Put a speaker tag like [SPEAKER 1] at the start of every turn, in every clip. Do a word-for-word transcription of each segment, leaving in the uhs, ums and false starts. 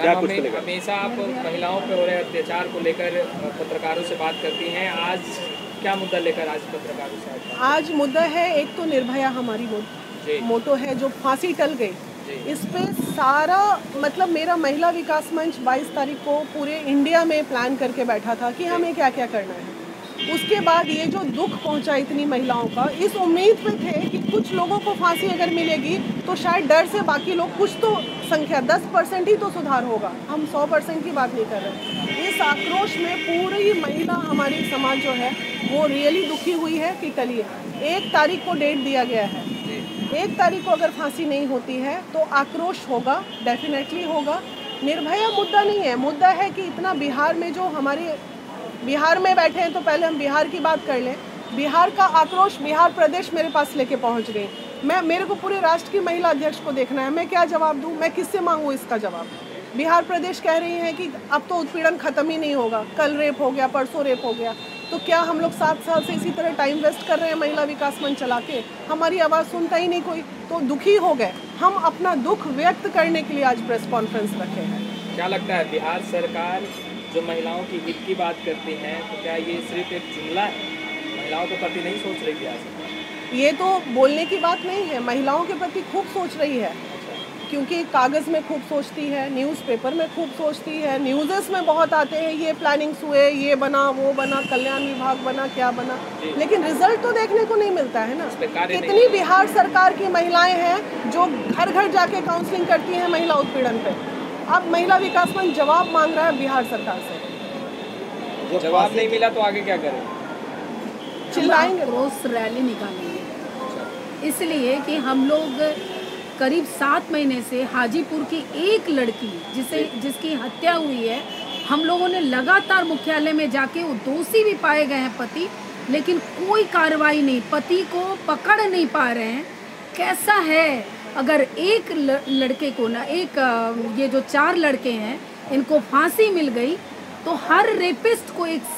[SPEAKER 1] क्या कुछ हमेशा आप महिलाओं पे हो रहे अत्याचार को लेकर पत्रकारों से बात करती हैं, आज क्या मुद्दा लेकर आज पत्रकारों से?
[SPEAKER 2] आज मुद्दा है, एक तो निर्भया हमारी मोटो है जो फांसी टल गई, इस पे सारा मतलब मेरा महिला विकास मंच बाईस तारीख को पूरे इंडिया में प्लान करके बैठा था कि हमें क्या क्या करना है। उसके बाद ये जो दुख पहुंचा इतनी महिलाओं का, इस उम्मीद पे थे कि कुछ लोगों को फांसी अगर मिलेगी तो शायद डर से बाकी लोग कुछ तो संख्या दस परसेंट ही तो सुधार होगा, हम सौ परसेंट की बात नहीं कर रहे। इस आक्रोश में पूरी महिला हमारी समाज जो है वो रियली दुखी हुई है कि टलिए एक तारीख को डेट दिया गया है, एक तारीख को अगर फांसी नहीं होती है तो आक्रोश होगा, डेफिनेटली होगा। निर्भया मुद्दा नहीं है, मुद्दा है कि इतना बिहार में जो हमारे बिहार में बैठे हैं, तो पहले हम बिहार की बात कर लें। बिहार का आक्रोश बिहार प्रदेश मेरे पास लेके पहुंच गई। मैं मेरे को पूरे राष्ट्र की महिला अध्यक्ष को देखना है, मैं क्या जवाब दूं, मैं किससे मांगूं इसका जवाब। बिहार प्रदेश कह रही हैं कि अब तो उत्पीड़न खत्म ही नहीं होगा, कल रेप हो गया, परसों रेप हो गया, तो क्या हम लोग सात साल से इसी तरह टाइम वेस्ट कर रहे हैं महिला विकास मंच चला के, हमारी आवाज़ सुनता ही नहीं कोई, तो दुखी हो गए। हम अपना दुख व्यक्त करने के लिए आज प्रेस कॉन्फ्रेंस रखे हैं।
[SPEAKER 1] क्या लगता है बिहार सरकार जो महिलाओं की हित की बात करती हैं, तो क्या ये सिर्फ एक जुमला है, महिलाओं के प्रति नहीं सोच रही बिहार सरकार?
[SPEAKER 2] ये तो बोलने की बात नहीं है, महिलाओं के प्रति खूब सोच रही है, क्योंकि कागज़ में खूब सोचती है, न्यूज़पेपर में खूब सोचती है, न्यूज़ेस में बहुत आते हैं ये प्लानिंग्स हुए, ये बना, वो बना, कल्याण विभाग बना, क्या बना, लेकिन रिजल्ट तो देखने को नहीं मिलता है ना। कितनी बिहार सरकार की महिलाएं हैं जो घर घर जाके काउंसलिंग करती हैं महिला उत्पीड़न पे। अब महिला विकास मंच जवाब मांग रहा है बिहार सरकार से।
[SPEAKER 1] जवाब नहीं मिला तो आगे क्या करें?
[SPEAKER 2] चिल्लाएंगे,
[SPEAKER 3] रोज रैली निकालेंगे, इसलिए कि हम लोग करीब सात महीने से हाजीपुर की एक लड़की जिसे जिसकी हत्या हुई है, हम लोगों ने लगातार मुख्यालय में जाके, वो दोषी भी पाए गए हैं पति, लेकिन कोई कार्रवाई नहीं, पति को पकड़ नहीं पा रहे हैं। कैसा है अगर एक लड़के को ना, एक ये जो चार लड़के हैं इनको फांसी मिल गई तो हर रेपिस्ट को एक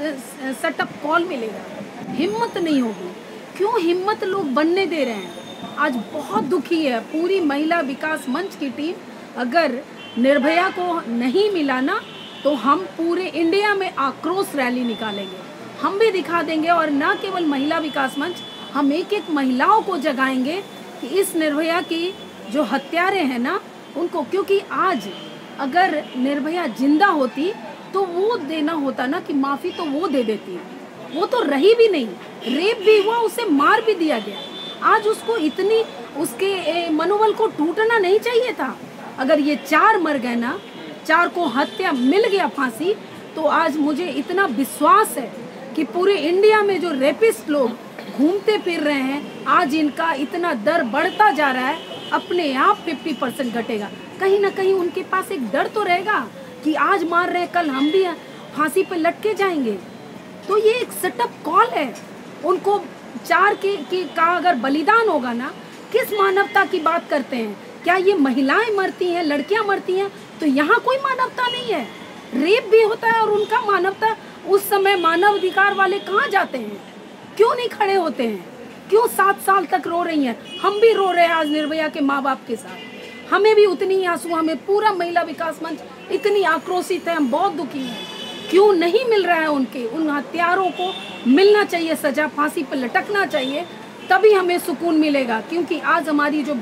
[SPEAKER 3] सेटअप कॉल मिलेगा, हिम्मत नहीं होगी। क्यों हिम्मत लोग बनने दे रहे हैं? आज बहुत दुखी है पूरी महिला विकास मंच की टीम। अगर निर्भया को नहीं मिला ना तो हम पूरे इंडिया में आक्रोश रैली निकालेंगे, हम भी दिखा देंगे। और ना केवल महिला विकास मंच, हम एक एक महिलाओं को जगाएंगे कि इस निर्भया की जो हत्यारे हैं ना उनको, क्योंकि आज अगर निर्भया जिंदा होती तो वो देना होता ना कि माफ़ी तो वो दे देती, वो तो रही भी नहीं, रेप भी हुआ, उसे मार भी दिया गया। आज उसको इतनी, उसके मनोबल को टूटना नहीं चाहिए था। अगर ये चार मर गए ना, चार को हत्या मिल गया फांसी, तो आज मुझे इतना विश्वास है कि पूरे इंडिया में जो रेपिस्ट लोग घूमते फिर रहे हैं, आज इनका इतना दर बढ़ता जा रहा है, अपने आप पचास परसेंट घटेगा। कहीं ना कहीं उनके पास एक डर तो रहेगा कि आज मार रहे हैं, कल हम भी फांसी पे लटके जाएंगे। तो ये एक सेटअप कॉल है उनको। चार की, की का अगर बलिदान होगा ना, किस मानवता की बात करते हैं? क्या ये महिलाएं मरती हैं, लड़कियां मरती हैं, तो यहाँ कोई मानवता नहीं है? रेप भी होता है और उनका मानवता, उस समय मानव अधिकार वाले कहाँ जाते हैं? क्यों नहीं खड़े होते हैं? क्यों सात साल तक रो रही हैं? हम भी रो रहे हैं आज निर्भया के माँ बाप के साथ, हमें भी उतनी ही आंसू, हमें पूरा महिला विकास मंच इतनी आक्रोशित है, हम बहुत दुखी हैं। क्यों नहीं मिल रहा है उनके, उन हत्यारों को मिलना चाहिए सजा, फांसी पर लटकना चाहिए, तभी हमें सुकून मिलेगा। क्योंकि आज हमारी जो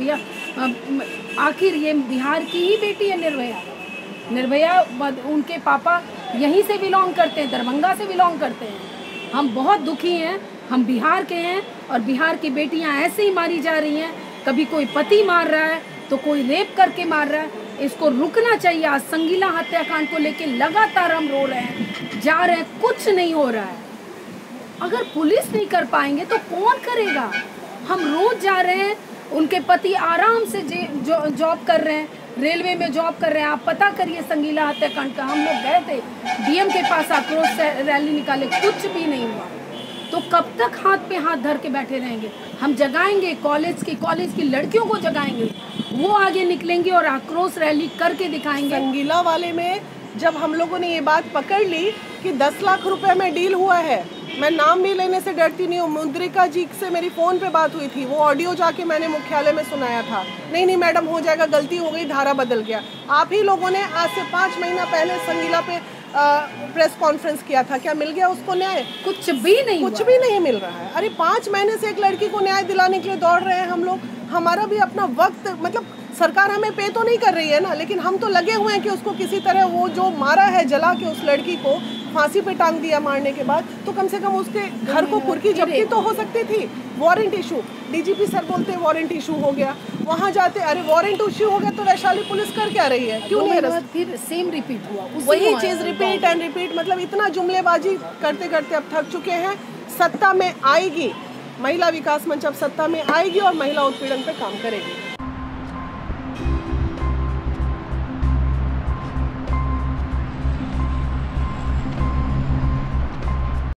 [SPEAKER 3] बिहार, आखिर ये बिहार की ही बेटी है निर्भया। निर्भया उनके पापा यहीं से बिलोंग करते हैं, दरभंगा से बिलोंग करते हैं। हम बहुत दुखी हैं, हम बिहार के हैं और बिहार की बेटियां ऐसे ही मारी जा रही हैं। कभी कोई पति मार रहा है तो कोई रेप करके मार रहा है, इसको रुकना चाहिए। आज संगीला हत्याकांड को लेके लगातार हम रो रहे हैं, जा रहे हैं, कुछ नहीं हो रहा है। अगर पुलिस नहीं कर पाएंगे तो कौन करेगा? हम रोज जा रहे हैं, उनके पति आराम से जो जॉब कर रहे हैं, रेलवे में जॉब कर रहे हैं। आप पता करिए संगीला हत्याकांड का, हम लोग गए थे डीएम के पास, आक्रोश रैली निकाले, कुछ भी नहीं हुआ। तो कब तक हाथ पे हाथ धर के बैठे रहेंगे? हम जगाएंगे, कॉलेज की कॉलेज की लड़कियों को जगाएंगे, वो आगे निकलेंगी और आक्रोश रैली करके दिखाएंगे।
[SPEAKER 2] संगीला वाले में जब हम लोगों ने ये बात पकड़ ली कि दस लाख रुपए में डील हुआ है, मैं नाम भी लेने से डरती नहीं हूँ। मुद्रिका जी से मेरी फ़ोन पे बात हुई थी, वो ऑडियो जाके मैंने मुख्यालय में सुनाया था। नहीं नहीं मैडम हो जाएगा, गलती हो गई, धारा बदल गया। आप ही लोगों ने आज से पाँच महीना पहले संगीला पे आ, प्रेस कॉन्फ्रेंस किया था, क्या मिल गया उसको न्याय?
[SPEAKER 3] कुछ भी नहीं,
[SPEAKER 2] कुछ भी नहीं मिल रहा है। अरे पाँच महीने से एक लड़की को न्याय दिलाने के लिए दौड़ रहे हैं हम लोग। हमारा भी अपना वक्त, मतलब सरकार हमें पे तो नहीं कर रही है ना, लेकिन हम तो लगे हुए हैं कि उसको किसी तरह, वो जो मारा है जला के उस लड़की को फांसी पे टांग दिया मारने के बाद, तो कम से कम उसके घर को कुर्की जब्ती तो हो सकती थी। वारंट इशू, डीजीपी सर बोलते वारंट इशू हो गया, वहाँ जाते अरे वारंट इशू हो गया तो वैशाली पुलिस कर क्या रही है, क्यों नहीं अरेस्ट?
[SPEAKER 3] फिर सेम रिपीट हुआ,
[SPEAKER 2] वही चीज़ रिपीट एंड रिपीट। मतलब इतना जुमलेबाजी करते करते अब थक चुके हैं। सत्ता में आएगी महिला विकास मंच, अब सत्ता में आएगी और महिला उत्पीड़न पे काम करेगी।